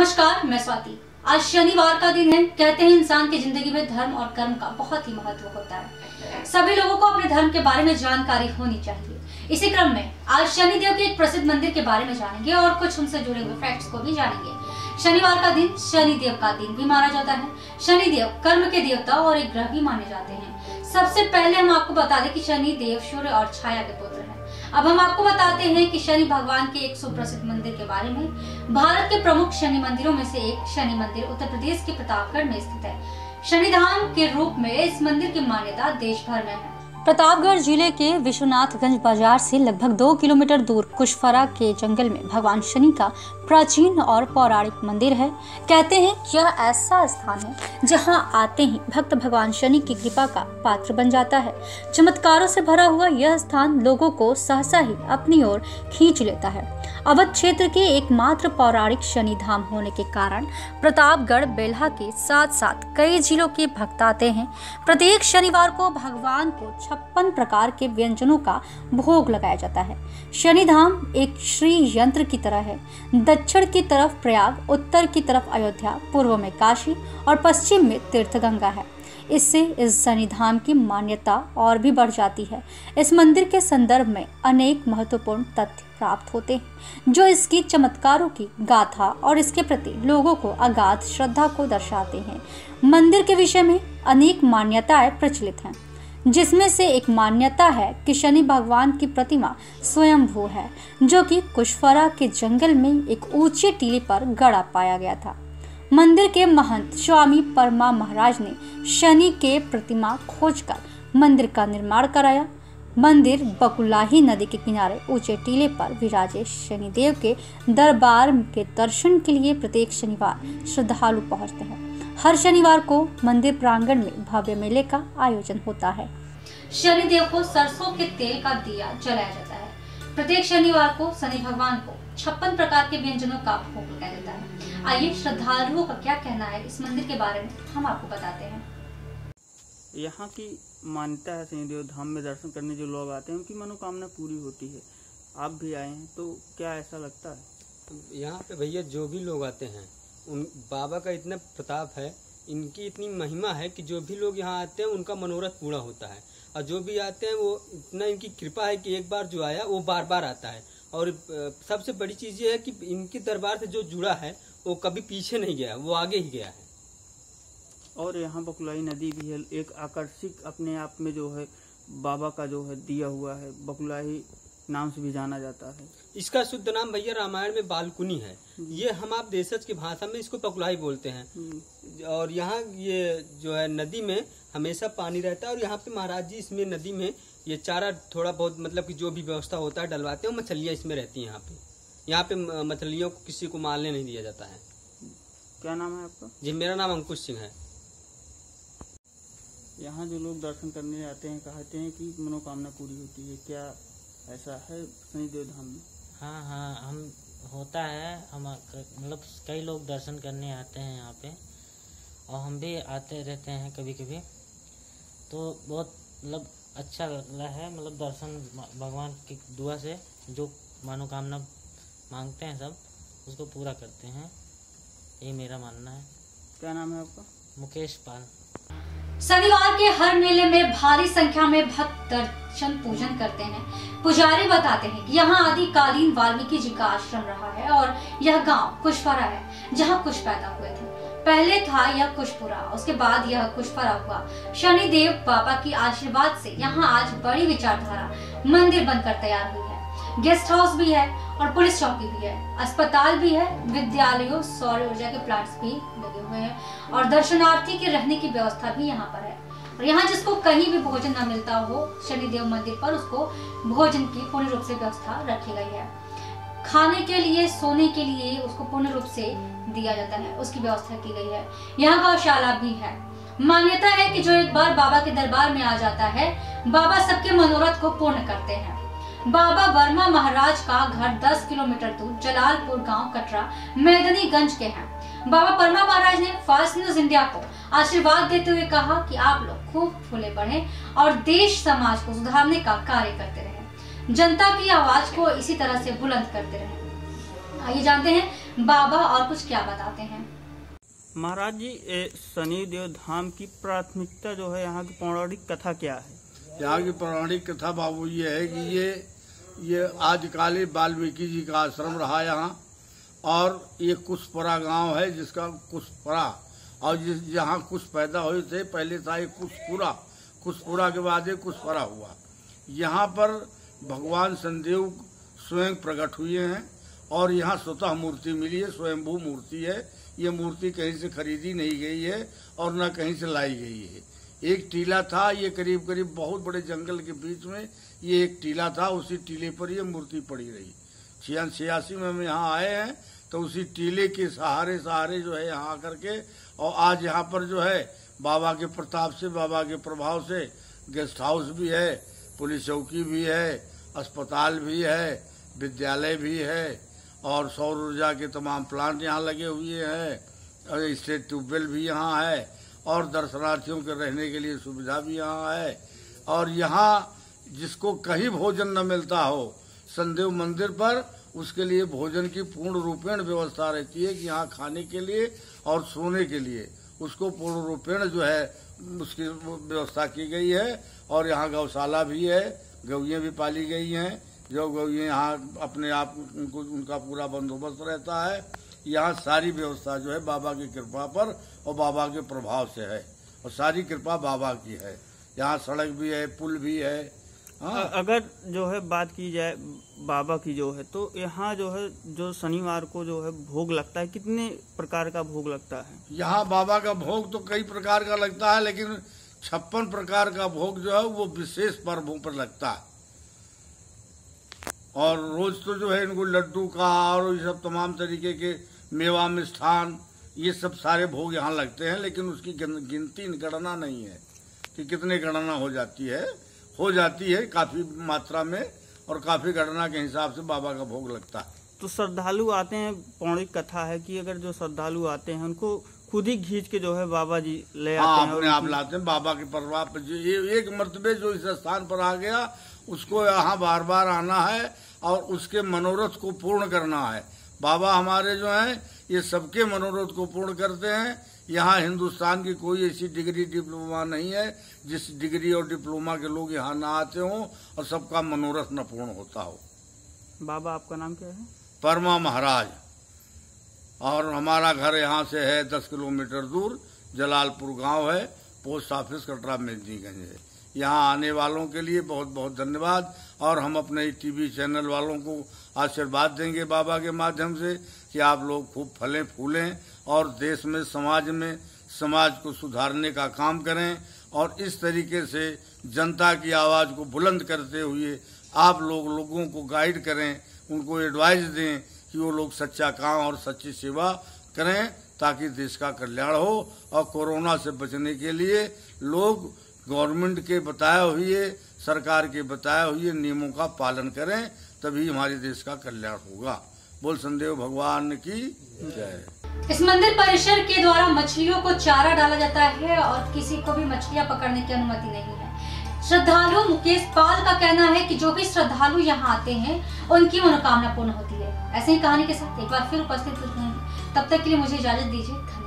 नमस्कार, मैं स्वाति। आज शनिवार का दिन है। कहते हैं इंसान की जिंदगी में धर्म और कर्म का बहुत ही महत्व होता है। सभी लोगों को अपने धर्म के बारे में जानकारी होनी चाहिए। इसी क्रम में आज शनिदेव के एक प्रसिद्ध मंदिर के बारे में जानेंगे और कुछ उनसे जुड़े हुए फैक्ट्स को भी जानेंगे। शनिवार का दिन शनिदेव का दिन भी माना जाता है। शनिदेव कर्म के देवता और एक ग्रह भी माने जाते हैं। सबसे पहले हम आपको बता दें कि शनिदेव सूर्य और छाया के पुत्र हैं। अब हम आपको बताते हैं कि शनि भगवान के एक सुप्रसिद्ध मंदिर के बारे में। भारत के प्रमुख शनि मंदिरों में से एक शनि मंदिर उत्तर प्रदेश के प्रतापगढ़ में स्थित है। शनिधाम के रूप में इस मंदिर की मान्यता देश भर में है। प्रतापगढ़ जिले के विश्वनाथगंज बाजार से लगभग 2 किलोमीटर दूर कुशफरा के जंगल में भगवान शनि का प्राचीन और पौराणिक मंदिर है। कहते हैं कि यह ऐसा स्थान है जहां आते ही भक्त भगवान शनि की कृपा का पात्र बन जाता है। चमत्कारों से भरा हुआ यह स्थान लोगों को सहसा ही अपनी ओर खींच लेता है। अवध क्षेत्र के एकमात्र पौराणिक शनि धाम होने के कारण प्रतापगढ़ बेल्हा के साथ साथ कई जिलों के भक्त आते हैं। प्रत्येक शनिवार को भगवान को 56 प्रकार के व्यंजनों का भोग लगाया जाता है। शनि धाम एक श्री यंत्र की तरह है। दक्षिण की तरफ प्रयाग, उत्तर की तरफ अयोध्या, पूर्व में काशी और पश्चिम में तीर्थगंगा है। इससे इस शनि धाम की मान्यता और भी बढ़ जाती है। इस मंदिर के संदर्भ में अनेक महत्वपूर्ण तथ्य प्राप्त होते हैं जो इसकी चमत्कारों की गाथा और इसके प्रति लोगों को अगाध श्रद्धा को दर्शाते हैं। मंदिर के विषय में अनेक मान्यताएं प्रचलित हैं, जिसमें से एक मान्यता है कि शनि भगवान की प्रतिमा स्वयंभू है, जो कि कुशफरा के जंगल में एक ऊंची टीले पर गड़ा पाया गया था। मंदिर के महंत स्वामी परमा महाराज ने शनि के प्रतिमा खोजकर मंदिर का निर्माण कराया। मंदिर बकुलाही नदी के किनारे ऊंचे टीले पर विराजे शनिदेव के दरबार के दर्शन के लिए प्रत्येक शनिवार श्रद्धालु पहुंचते हैं। हर शनिवार को मंदिर प्रांगण में भव्य मेले का आयोजन होता है। शनिदेव को सरसों के तेल का दिया जलाया जाता है। प्रत्येक शनिवार को शनि भगवान को 56 प्रकार के व्यंजनों का भोग लगाया जाता है। आइए श्रद्धालुओं का क्या कहना है इस मंदिर के बारे में हम आपको बताते हैं। यहाँ की मान्यता है, शनिदेव धाम में दर्शन करने जो लोग आते हैं उनकी मनोकामना पूरी होती है। आप भी आए हैं तो क्या ऐसा लगता है? यहाँ पे भैया जो भी लोग आते हैं उन बाबा का इतना प्रताप है, इनकी इतनी महिमा है कि जो भी लोग यहाँ आते हैं उनका मनोरथ पूरा होता है। और जो भी आते हैं वो इतना इनकी कृपा है कि एक बार जो आया वो बार बार आता है। और सबसे बड़ी चीज ये है कि इनके दरबार से जो जुड़ा है वो कभी पीछे नहीं गया, वो आगे ही गया है। और यहाँ बकुलाई नदी भी है, एक आकर्षक अपने आप में जो है बाबा का जो है दिया हुआ है, बकुलाई नाम से भी जाना जाता है। इसका शुद्ध नाम भैया रामायण में बालकुनी है। ये हम आप देशज की भाषा में इसको बकुलाई बोलते हैं। और यहाँ ये जो है नदी में हमेशा पानी रहता है। और यहाँ पे महाराज जी इसमें नदी में ये चारा थोड़ा बहुत मतलब कि जो भी व्यवस्था होता है डलवाते हैं। मछलियाँ इसमें रहती हैं। यहाँ पे मछलियों को किसी को मारने नहीं दिया जाता है। क्या नाम है आपका? जी मेरा नाम अंकुश सिंह है। यहाँ जो लोग दर्शन करने आते हैं कहते हैं कि मनोकामना पूरी होती है, क्या ऐसा है शनिदेव धाम में? हाँ, हम होता है। हम मतलब कई लोग दर्शन करने आते हैं यहाँ पे और हम भी आते रहते हैं कभी कभी। तो बहुत मतलब अच्छा लगता है, मतलब दर्शन भगवान की दुआ से जो मनोकामना मांगते हैं सब उसको पूरा करते हैं। ये मेरा मानना है। क्या नाम है आपका? मुकेश पाल। शनिवार के हर मेले में भारी संख्या में भक्त दर्शन पूजन करते हैं। पुजारी बताते हैं कि यहाँ आदिकालीन वाल्मीकि जी का आश्रम रहा है और यह गांव कुशफरा है जहाँ कुश पैदा हुए थे। पहले था यह कुशपुरा, उसके बाद यह कुशफरा हुआ। शनिदेव बाबा की आशीर्वाद से यहाँ आज बड़ी विचारधारा मंदिर बनकर तैयार हुई है। गेस्ट हाउस भी है और पुलिस चौकी भी है, अस्पताल भी है, विद्यालयों, सौर ऊर्जा के प्लांट्स भी लगे हुए हैं और दर्शनार्थी के रहने की व्यवस्था भी यहाँ पर है। और यहाँ जिसको कहीं भी भोजन न मिलता हो, शनिदेव मंदिर पर उसको भोजन की पूर्ण रूप से व्यवस्था रखी गई है। खाने के लिए, सोने के लिए उसको पूर्ण रूप से दिया जाता है, उसकी व्यवस्था की गई है। यहाँ गौशाला भी है। मान्यता है कि जो एक बार बाबा के दरबार में आ जाता है, बाबा सबके मनोरथ को पूर्ण करते हैं। बाबा वर्मा महाराज का घर 10 किलोमीटर दूर जलालपुर गांव कटरा मैदनीगंज के हैं। बाबा वर्मा महाराज ने फास्ट न्यूज इंडिया को आशीर्वाद देते हुए कहा कि आप लोग खूब फूले बढ़े और देश समाज को सुधारने का कार्य करते रहे, जनता की आवाज को इसी तरह से बुलंद करते रहे। आइए जानते हैं बाबा और कुछ क्या बताते हैं। महाराज जी, शनिदेव धाम की प्राथमिकता जो है, यहाँ की पौराणिक कथा क्या है? यहाँ की पौराणिक कथा बाबू ये है कि ये आदिकालीन वाल्मीकि जी का आश्रम रहा यहाँ, और ये कुशपुरा गांव है जिसका कुशपुरा, और जहाँ कुश पैदा हुए थे पहले था ये कुशपुरा के बाद ये कुशपुरा हुआ। यहाँ पर भगवान शनिदेव स्वयं प्रकट हुए हैं और यहाँ स्वतः मूर्ति मिली है, स्वयंभू मूर्ति है। ये मूर्ति कहीं से खरीदी नहीं गई है और न कहीं से लाई गई है। एक टीला था, ये करीब करीब बहुत बड़े जंगल के बीच में ये एक टीला था, उसी टीले पर ये मूर्ति पड़ी रही। 86 में हम यहाँ आए हैं तो उसी टीले के सहारे जो है यहाँ आकर के, और आज यहाँ पर जो है बाबा के प्रताप से, बाबा के प्रभाव से गेस्ट हाउस भी है, पुलिस चौकी भी है, अस्पताल भी है, विद्यालय भी है, और सौर ऊर्जा के तमाम प्लांट यहाँ लगे हुए हैं, और स्टेट ट्यूबवेल भी यहाँ है, और दर्शनार्थियों के रहने के लिए सुविधा भी यहाँ है। और यहाँ जिसको कहीं भोजन न मिलता हो शनिदेव मंदिर पर, उसके लिए भोजन की पूर्ण रूपेण व्यवस्था रहती है कि यहाँ खाने के लिए और सोने के लिए उसको पूर्ण रूपेण जो है उसकी व्यवस्था की गई है। और यहाँ गौशाला भी है, गौएं भी पाली गई हैं, जो गौएं यहाँ अपने आप उनका पूरा बंदोबस्त रहता है। यहाँ सारी व्यवस्था जो है बाबा की कृपा पर और बाबा के प्रभाव से है, और सारी कृपा बाबा की है। यहाँ सड़क भी है, पुल भी है। हाँ। अगर जो है बात की जाए बाबा की जो है, तो यहाँ जो है जो शनिवार को जो है भोग लगता है, कितने प्रकार का भोग लगता है? यहाँ बाबा का भोग तो कई प्रकार का लगता है, लेकिन 56 प्रकार का भोग जो है वो विशेष पर्वों पर लगता है। और रोज तो जो है इनको लड्डू का और ये सब तमाम तरीके के मेवा मिष्ठान ये सब सारे भोग यहाँ लगते हैं, लेकिन उसकी गिनती गणना नहीं है कि कितने गणना हो जाती है काफी मात्रा में, और काफी गणना के हिसाब से बाबा का भोग लगता है। तो श्रद्धालु आते हैं, पौराणिक कथा है कि अगर जो श्रद्धालु आते हैं उनको खुद ही खींच के जो है बाबा जी ले आते हैं, अपने आप लाते हैं। बाबा के प्रभाव पर जो एक मर्तबे जो इस स्थान पर आ गया उसको यहाँ बार बार आना है और उसके मनोरथ को पूर्ण करना है। बाबा हमारे जो हैं ये सबके मनोरथ को पूर्ण करते हैं। यहाँ हिंदुस्तान की कोई ऐसी डिग्री डिप्लोमा नहीं है जिस डिग्री और डिप्लोमा के लोग यहाँ ना आते हों और सबका मनोरथ न पूर्ण होता हो। बाबा आपका नाम क्या है? परमा महाराज। और हमारा घर यहाँ से है 10 किलोमीटर दूर, जलालपुर गांव है, पोस्ट ऑफिस कटरा मेदिनीगंज है। यहाँ आने वालों के लिए बहुत बहुत धन्यवाद, और हम अपने टीवी चैनल वालों को आशीर्वाद देंगे बाबा के माध्यम से कि आप लोग खूब फलें फूलें और देश में समाज को सुधारने का काम करें, और इस तरीके से जनता की आवाज को बुलंद करते हुए आप लोगों को गाइड करें, उनको एडवाइस दें कि वो लोग सच्चा काम और सच्ची सेवा करें ताकि देश का कल्याण हो। और कोरोना से बचने के लिए लोग गवर्नमेंट के बताए हुए, सरकार के बताए हुए नियमों का पालन करें, तभी हमारे देश का कल्याण होगा। बोल शनिदेव भगवान की जय। इस मंदिर परिसर के द्वारा मछलियों को चारा डाला जाता है और किसी को भी मछलियां पकड़ने की अनुमति नहीं है। श्रद्धालु मुकेश पाल का कहना है कि जो भी श्रद्धालु यहाँ आते हैं उनकी मनोकामना पूर्ण होती है। ऐसे ही कहानी के साथ एक बार फिर उपस्थित होते हैं, तब तक के लिए मुझे इजाजत दीजिए।